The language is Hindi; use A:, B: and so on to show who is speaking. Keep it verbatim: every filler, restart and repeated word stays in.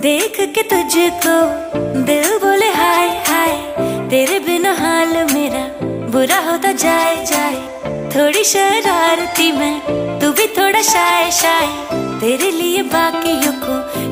A: देख के तुझको दिल बोले हाय हाय, तेरे बिना हाल मेरा बुरा होता जाए जाए। थोड़ी शरारती मैं, तू भी थोड़ा शाय शाय, तेरे लिए बाकियों को